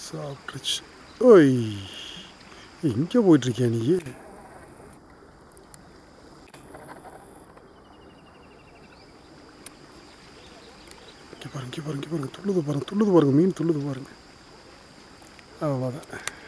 சாப்பிட்ருச்சு. ஓய், எங்கே போயிட்டுருக்கியா நீ? இங்கே பாருங்க, துள்ளுது பாருங்க, மீன் துள்ளுது பாருங்க. அவ்வளோதான்.